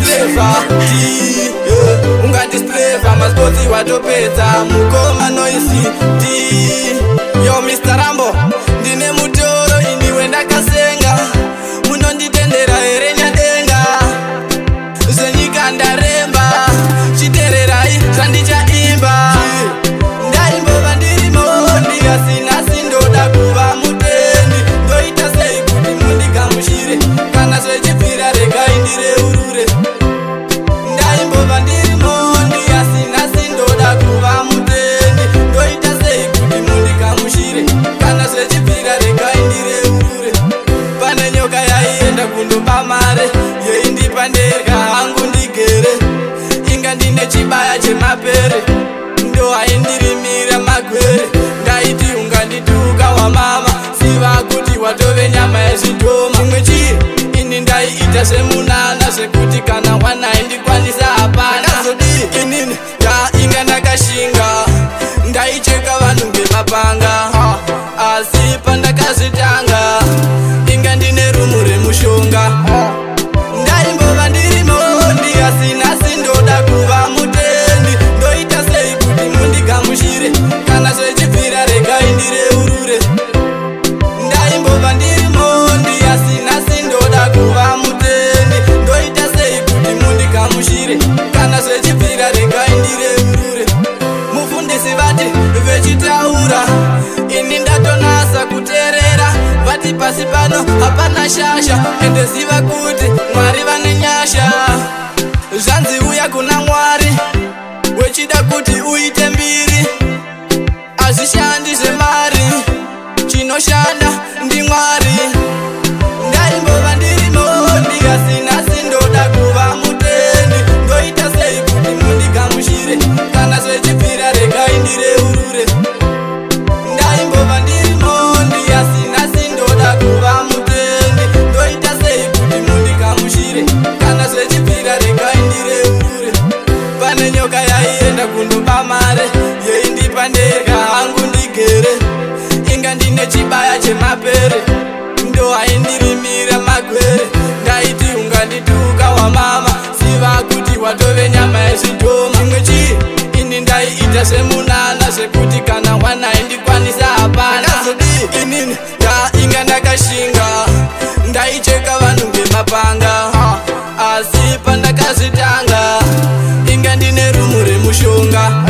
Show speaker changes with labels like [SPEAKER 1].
[SPEAKER 1] spleva ti ungati spleva maspoti watopedza mukoma noisi ti yo Mr. Rambo ndine mutoro iniwe ndakasenga munonditendera here nyadenga zenyika ndaremba chitererai zvandichaimba ndaimbova ndirimo ndiyasina sindoda kuva mutendi ndoita sei kuti mundigamuchire kana zvechipfira regai ndireurure ndaimbova ndirimo ndiyasina sindoda kuva mutendi ndoita sei kuti mundigamuchire kana zvechipfira regai ndireurure pane nyoka yaienda kundopa mare yeindipa nderga hangu ndigere inga ndine chibaya chemapere ndo haindirimira magwere ndaiti ungandituka wamama siva kuti watove nyama yezvidhoma chimwe chiri ini ndaiita zvemunana zvekuti kana wanai ndikwanisa hapana zodii inini inga ndakashinga ndaicheka vanhu ngemapanga asi pandakazvitanga inga ndine rumu remushonga ndaimbova ndirimo ndiyasina sindoda kuva mutendi ndoita sei kuti mundigamuchire kana zvechibvira regai ndireurure ndaimbova ndirimo ndiyasina sindoda kuva mutendi ndoita sei kuti mundigamuchire kana zvechibvira regai ndireurure mufundisi vati vechitaura ini ndatonasa kuteerera vati pasi pano hapana shasha ende ziva kuti Mwari vane nyasha zvanzi uya kuna Mwari wechida kuti uite mbiri hazvishandi zvemari chinoshanda ndi Mwari ndaimbova ndirimo ndiyasina sindoda kuva mutendi ndoita sei kuti mundigamuchire kana zvechibvira regai ndireurure ndaimbova ndirimo ndiyasina sindoda kuva mutendi ndoita sei kuti mundigamuchire kana zvechibvira regai ndireurure pane nyoka yaienda kundopa mare yeindipa nderga hangu ndigere inga ndine chibaya chemapere ndo haindirimira magwere ndaiti ungandituka wamama siva kuti watove nyama yezvidhoma chimwe chiri ini ndaiita zvemunana zvekuti kana wanai ndikwanisa hapana zodii inini inga ndakashinga ndaicheka vanhu ngemapanga asi pandakazvitanga inga ndine rumu remushonga